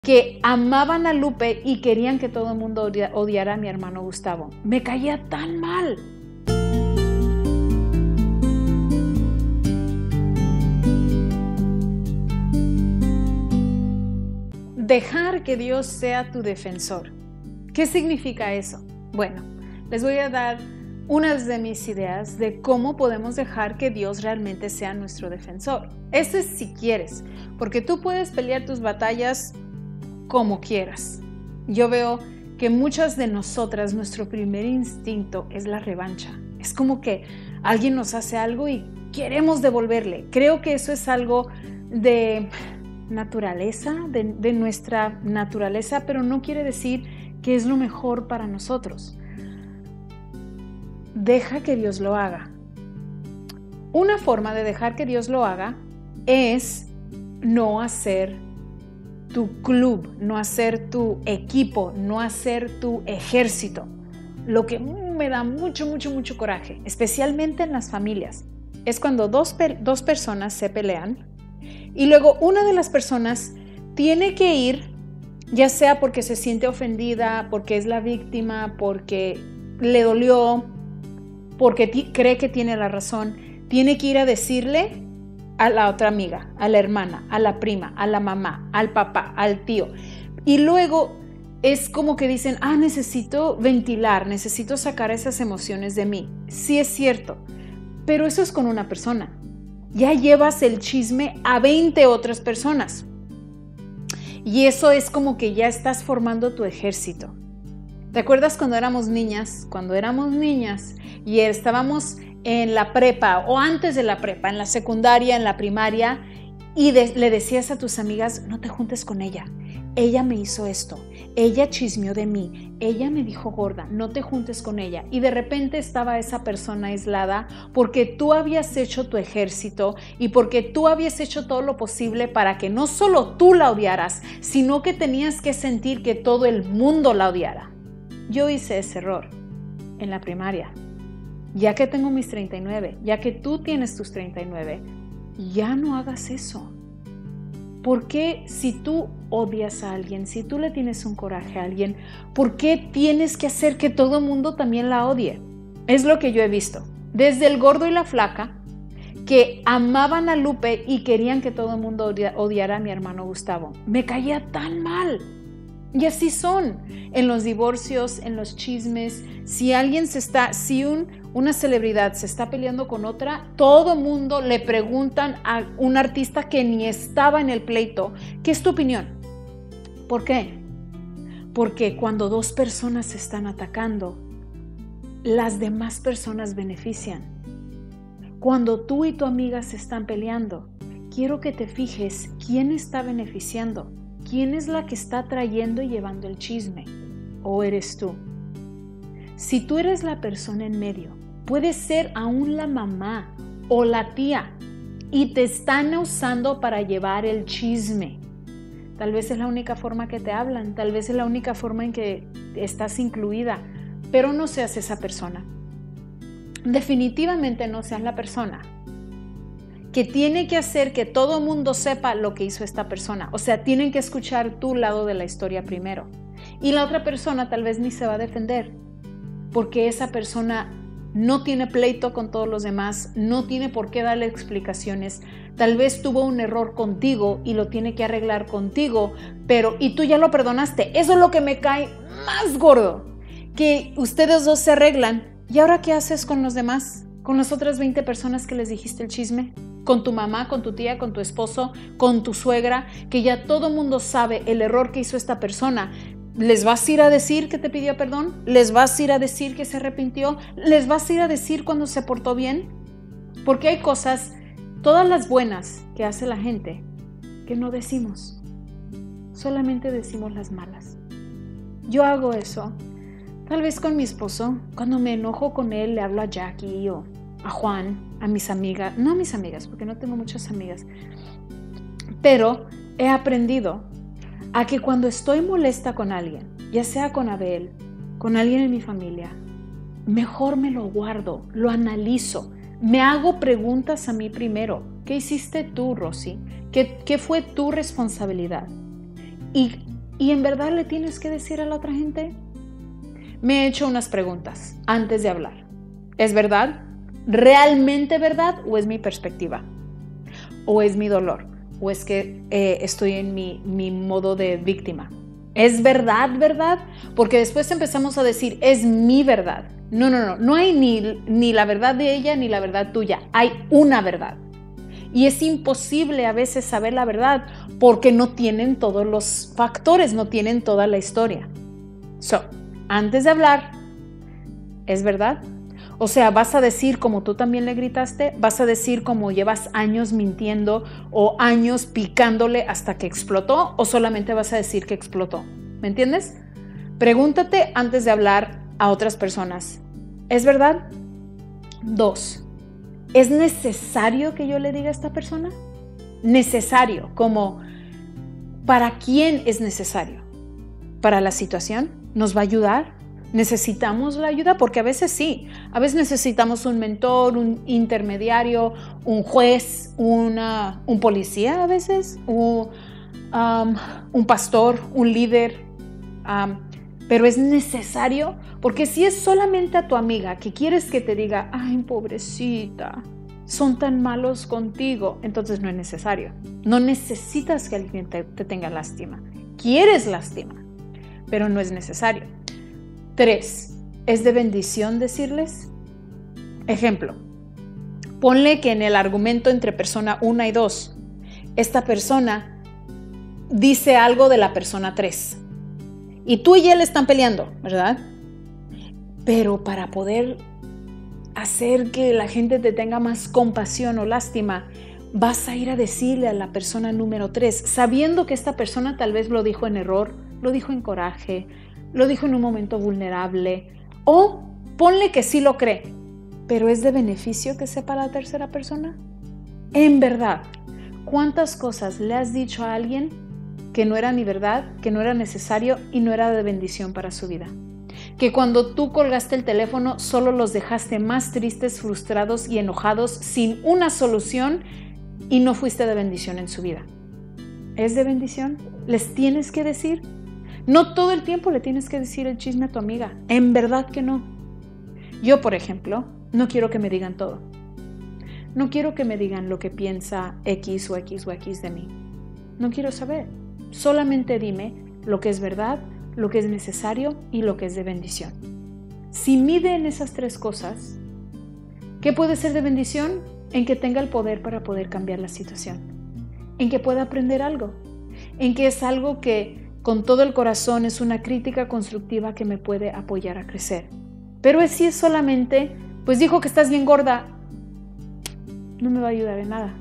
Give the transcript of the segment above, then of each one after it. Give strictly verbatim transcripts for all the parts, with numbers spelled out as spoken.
que amaban a Lupe y querían que todo el mundo odiara a mi hermano Gustavo. Me caía tan mal. Dejar que Dios sea tu defensor. ¿Qué significa eso? Bueno, les voy a dar unas de mis ideas de cómo podemos dejar que Dios realmente sea nuestro defensor. Eso es si quieres, porque tú puedes pelear tus batallas como quieras. Yo veo que muchas de nosotras, nuestro primer instinto es la revancha. Es como que alguien nos hace algo y queremos devolverle. Creo que eso es algo de naturaleza, de, de nuestra naturaleza, pero no quiere decir que es lo mejor para nosotros. Deja que Dios lo haga. Una forma de dejar que Dios lo haga es no hacer tu club, no hacer tu equipo, no hacer tu ejército. Lo que me da mucho, mucho, mucho coraje, especialmente en las familias, es cuando dos, dos personas se pelean y luego una de las personas tiene que ir, ya sea porque se siente ofendida, porque es la víctima, porque le dolió, porque cree que tiene la razón, tiene que ir a decirle a la otra amiga, a la hermana, a la prima, a la mamá, al papá, al tío. Y luego es como que dicen, ah, necesito ventilar, necesito sacar esas emociones de mí. Sí es cierto, pero eso es con una persona. Ya llevas el chisme a veinte otras personas. Y eso es como que ya estás formando tu ejército. ¿Te acuerdas cuando éramos niñas? Cuando éramos niñas y estábamos en la prepa o antes de la prepa, en la secundaria, en la primaria, y de, le decías a tus amigas, no te juntes con ella, ella me hizo esto, ella chismeó de mí, ella me dijo gorda, no te juntes con ella, y de repente estaba esa persona aislada porque tú habías hecho tu ejército y porque tú habías hecho todo lo posible para que no solo tú la odiaras, sino que tenías que sentir que todo el mundo la odiara. Yo hice ese error en la primaria. Ya que tengo mis treinta y nueve, ya que tú tienes tus treinta y nueve, ya no hagas eso. ¿Por qué si tú odias a alguien, si tú le tienes un coraje a alguien, por qué tienes que hacer que todo el mundo también la odie? Es lo que yo he visto. Desde el gordo y la flaca, que amaban a Lupe y querían que todo el mundo odiara a mi hermano Gustavo. Me caía tan mal. Y así son en los divorcios, en los chismes. Si alguien se está, si un, una celebridad se está peleando con otra, todo mundo le preguntan a un artista que ni estaba en el pleito, ¿qué es tu opinión? ¿Por qué? Porque cuando dos personas se están atacando, las demás personas benefician. Cuando tú y tu amiga se están peleando, quiero que te fijes quién está beneficiando. ¿Quién es la que está trayendo y llevando el chisme? ¿O eres tú? Si tú eres la persona en medio, puede ser aún la mamá o la tía y te están usando para llevar el chisme. Tal vez es la única forma que te hablan, tal vez es la única forma en que estás incluida, pero no seas esa persona. Definitivamente no seas la persona que tiene que hacer que todo el mundo sepa lo que hizo esta persona. O sea, tienen que escuchar tu lado de la historia primero. Y la otra persona tal vez ni se va a defender, porque esa persona no tiene pleito con todos los demás, no tiene por qué darle explicaciones. Tal vez tuvo un error contigo y lo tiene que arreglar contigo, pero y tú ya lo perdonaste. Eso es lo que me cae más gordo, que ustedes dos se arreglan. ¿Y ahora qué haces con los demás? ¿Con las otras veinte personas que les dijiste el chisme? ¿Con tu mamá, con tu tía, con tu esposo, con tu suegra? Que ya todo mundo sabe el error que hizo esta persona. ¿Les vas a ir a decir que te pidió perdón? ¿Les vas a ir a decir que se arrepintió? ¿Les vas a ir a decir cuando se portó bien? Porque hay cosas, todas las buenas que hace la gente, que no decimos. Solamente decimos las malas. Yo hago eso. Tal vez con mi esposo, cuando me enojo con él, le hablo a Jackie o a Juan, a mis amigas, no a mis amigas, porque no tengo muchas amigas, pero he aprendido a que cuando estoy molesta con alguien, ya sea con Abel, con alguien en mi familia, mejor me lo guardo, lo analizo, me hago preguntas a mí primero. ¿Qué hiciste tú, Rosy? ¿Qué, qué fue tu responsabilidad? Y ¿Y en verdad le tienes que decir a la otra gente? Me he hecho unas preguntas antes de hablar. ¿Es verdad? ¿Realmente verdad o es mi perspectiva? ¿O es mi dolor? ¿O es que eh, estoy en mi, mi modo de víctima? ¿Es verdad, verdad? Porque después empezamos a decir, es mi verdad. No, no, no, no hay ni, ni la verdad de ella ni la verdad tuya. Hay una verdad. Y es imposible a veces saber la verdad porque no tienen todos los factores, no tienen toda la historia. So, antes de hablar, ¿es verdad? O sea, ¿vas a decir como tú también le gritaste? ¿Vas a decir como llevas años mintiendo o años picándole hasta que explotó? ¿O solamente vas a decir que explotó? ¿Me entiendes? Pregúntate antes de hablar a otras personas. ¿Es verdad? Dos. ¿Es necesario que yo le diga a esta persona? Necesario, como ¿para quién es necesario? ¿Para la situación? ¿Nos va a ayudar? ¿Necesitamos la ayuda? Porque a veces sí, a veces necesitamos un mentor, un intermediario, un juez, una, un policía a veces, o, um, un pastor, un líder, um, pero es necesario, porque si es solamente a tu amiga que quieres que te diga, ay, pobrecita, son tan malos contigo, entonces no es necesario. No necesitas que alguien te, te tenga lástima. Quieres lástima, pero no es necesario. Tres, ¿es de bendición decirles? Ejemplo, ponle que en el argumento entre persona uno y dos, esta persona dice algo de la persona tres. Y tú y él están peleando, ¿verdad? Pero para poder hacer que la gente te tenga más compasión o lástima, vas a ir a decirle a la persona número tres, sabiendo que esta persona tal vez lo dijo en error, lo dijo en coraje, lo dijo en un momento vulnerable, o ponle que sí lo cree, pero ¿es de beneficio que sepa la tercera persona? En verdad, ¿cuántas cosas le has dicho a alguien que no era ni verdad, que no era necesario y no era de bendición para su vida? Que cuando tú colgaste el teléfono solo los dejaste más tristes, frustrados y enojados sin una solución y no fuiste de bendición en su vida. ¿Es de bendición? ¿Les tienes que decir? No todo el tiempo le tienes que decir el chisme a tu amiga. En verdad que no. Yo, por ejemplo, no quiero que me digan todo. No quiero que me digan lo que piensa X o X o X de mí. No quiero saber. Solamente dime lo que es verdad, lo que es necesario y lo que es de bendición. Si mide en esas tres cosas, ¿qué puede ser de bendición? En que tenga el poder para poder cambiar la situación. En que pueda aprender algo. En que es algo que con todo el corazón es una crítica constructiva que me puede apoyar a crecer. Pero si es solamente, pues dijo que estás bien gorda, no me va a ayudar en nada.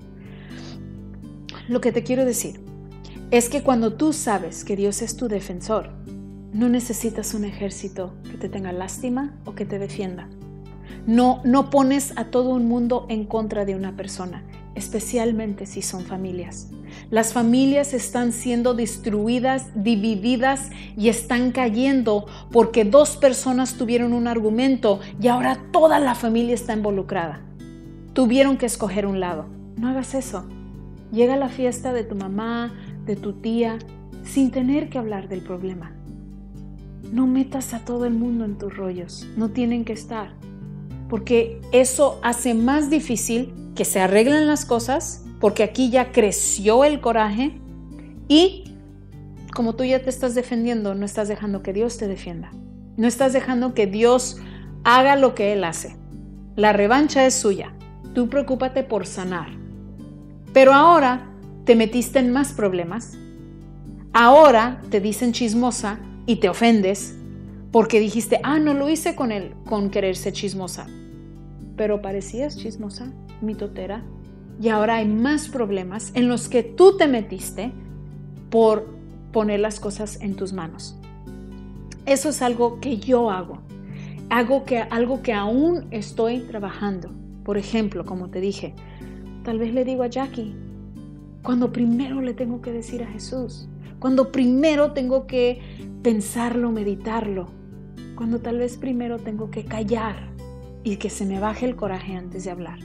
Lo que te quiero decir es que cuando tú sabes que Dios es tu defensor, no necesitas un ejército que te tenga lástima o que te defienda. No, no pones a todo un mundo en contra de una persona, especialmente si son familias. Las familias están siendo destruidas, divididas y están cayendo porque dos personas tuvieron un argumento y ahora toda la familia está involucrada. Tuvieron que escoger un lado. No hagas eso. Llega a la fiesta de tu mamá, de tu tía, sin tener que hablar del problema. No metas a todo el mundo en tus rollos. No tienen que estar. Porque eso hace más difícil que se arreglen las cosas, porque aquí ya creció el coraje y como tú ya te estás defendiendo, no estás dejando que Dios te defienda. No estás dejando que Dios haga lo que Él hace. La revancha es suya. Tú preocúpate por sanar. Pero ahora te metiste en más problemas. Ahora te dicen chismosa y te ofendes porque dijiste, ah, no lo hice con él, con querer ser chismosa. Pero parecías chismosa, mitotera. Y ahora hay más problemas en los que tú te metiste por poner las cosas en tus manos. Eso es algo que yo hago. Hago que, algo que aún estoy trabajando. Por ejemplo, como te dije, tal vez le digo a Jackie, cuando primero le tengo que decir a Jesús, cuando primero tengo que pensarlo, meditarlo, cuando tal vez primero tengo que callar y que se me baje el coraje antes de hablar.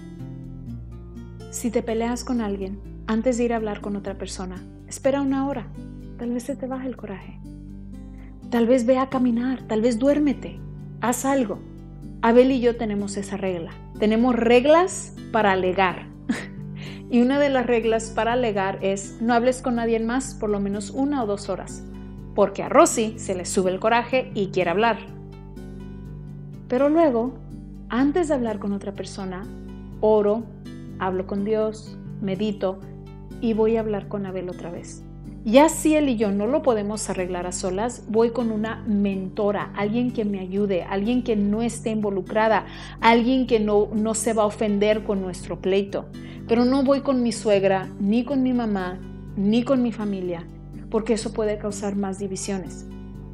Si te peleas con alguien, antes de ir a hablar con otra persona, espera una hora, tal vez se te baje el coraje. Tal vez ve a caminar, tal vez duérmete, haz algo. Abel y yo tenemos esa regla. Tenemos reglas para alegar. Y una de las reglas para alegar es no hables con nadie más por lo menos una o dos horas, porque a Rosy se le sube el coraje y quiere hablar. Pero luego, antes de hablar con otra persona, oro, hablo con Dios, medito y voy a hablar con Abel otra vez. Ya si él y yo no lo podemos arreglar a solas, voy con una mentora, alguien que me ayude, alguien que no esté involucrada, alguien que no, no se va a ofender con nuestro pleito. Pero no voy con mi suegra, ni con mi mamá, ni con mi familia, porque eso puede causar más divisiones.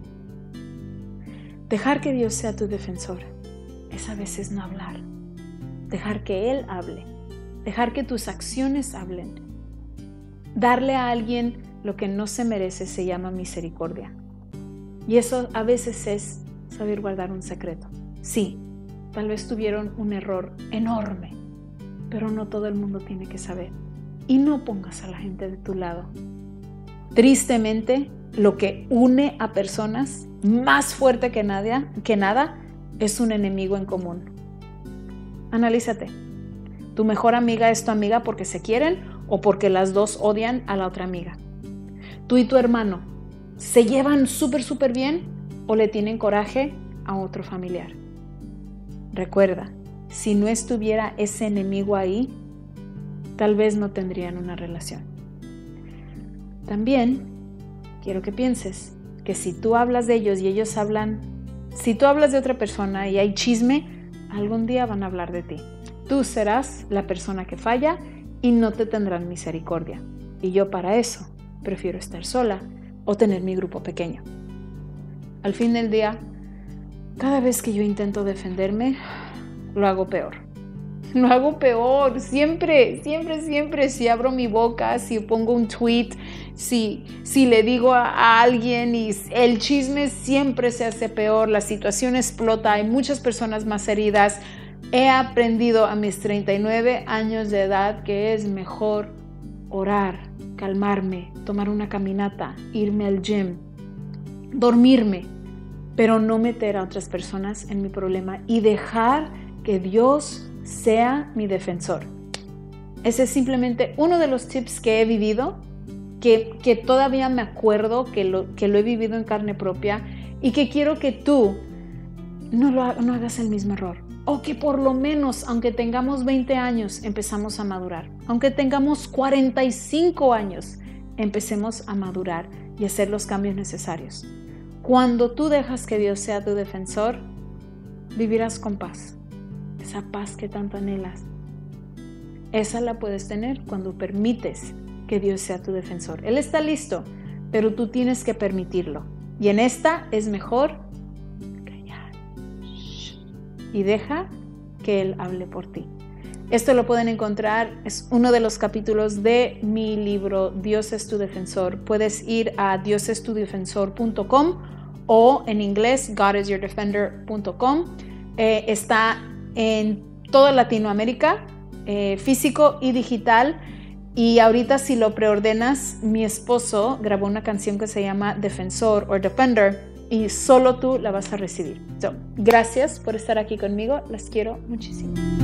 Dejar que Dios sea tu defensor es a veces no hablar. Dejar que Él hable. Dejar que tus acciones hablen. Darle a alguien lo que no se merece se llama misericordia. Y eso a veces es saber guardar un secreto. Sí, tal vez tuvieron un error enorme, pero no todo el mundo tiene que saber. Y no pongas a la gente de tu lado. Tristemente, lo que une a personas más fuerte que nada, que nada es un enemigo en común. Analízate. ¿Tu mejor amiga es tu amiga porque se quieren o porque las dos odian a la otra amiga? ¿Tú y tu hermano se llevan súper, súper bien o le tienen coraje a otro familiar? Recuerda, si no estuviera ese enemigo ahí, tal vez no tendrían una relación. También quiero que pienses que si tú hablas de ellos y ellos hablan, si tú hablas de otra persona y hay chisme, algún día van a hablar de ti. Tú serás la persona que falla y no te tendrán misericordia. Y yo para eso prefiero estar sola o tener mi grupo pequeño. Al fin del día, cada vez que yo intento defenderme, lo hago peor. Lo hago peor, siempre, siempre, siempre. Si abro mi boca, si pongo un tweet, si, si le digo a, a alguien y el chisme siempre se hace peor, la situación explota, hay muchas personas más heridas. He aprendido a mis treinta y nueve años de edad que es mejor orar, calmarme, tomar una caminata, irme al gym, dormirme, pero no meter a otras personas en mi problema y dejar que Dios sea mi defensor. Ese es simplemente uno de los tips que he vivido, que, que todavía me acuerdo que lo, que lo he vivido en carne propia y que quiero que tú no, lo, no hagas el mismo error. O que por lo menos, aunque tengamos veinte años, empezamos a madurar. Aunque tengamos cuarenta y cinco años, empecemos a madurar y hacer los cambios necesarios. Cuando tú dejas que Dios sea tu defensor, vivirás con paz. Esa paz que tanto anhelas. Esa la puedes tener cuando permites que Dios sea tu defensor. Él está listo, pero tú tienes que permitirlo. Y en esta es mejor callar. Y deja que Él hable por ti. Esto lo pueden encontrar, es uno de los capítulos de mi libro Dios es tu defensor. Puedes ir a dios es tu defensor punto com o en inglés god is your defender punto com. Eh, está en toda Latinoamérica, eh, físico y digital. Y ahorita si lo preordenas, mi esposo grabó una canción que se llama Defensor o Defender y solo tú la vas a recibir. So, gracias por estar aquí conmigo, las quiero muchísimo.